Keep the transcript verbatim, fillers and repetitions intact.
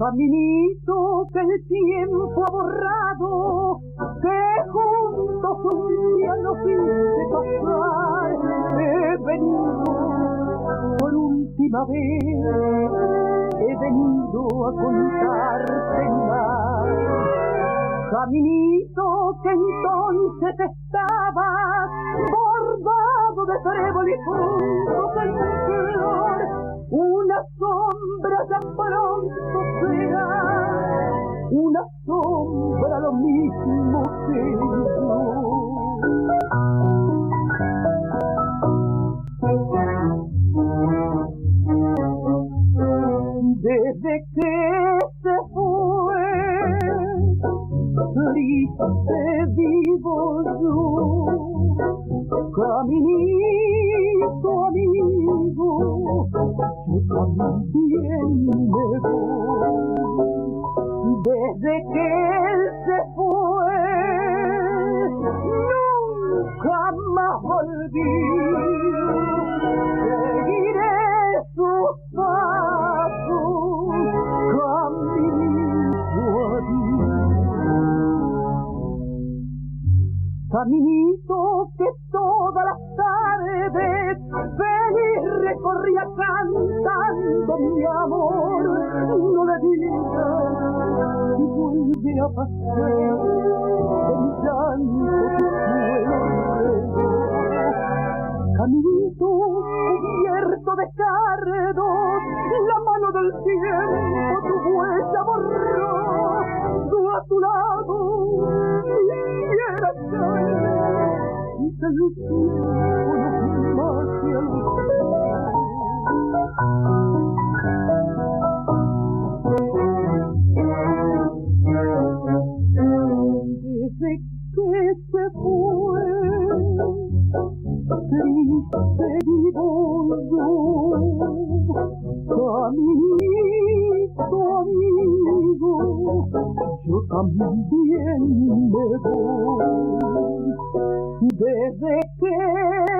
Caminito que el tiempo ha borrado, que juntos un día nos hice pasar. He venido por última vez, he venido a contarte más. Caminito que entonces estabas bordado de trébol y frutos en flor. Una sombra ya pronto será, una sombra lo mismo que yo. Desde que se fue, triste vivo yo. Caminito amigo, yo también me voy. Desde que él se fue, nunca más volví. Seguiré sus pasos, caminito adiós. Caminito que todas las tardes feliz recorría cantando mi amor. No le digas si vuelve a pasar de mi llanto tu suelo. Caminito cubierto de cardos, la mano del tiempo tu huella borró. Yo a tu lado quisiera caer y que el tiempo nos mate a los dos. Desde que se fue, triste vivo yo. Caminito amigo, yo también me voy. Desde que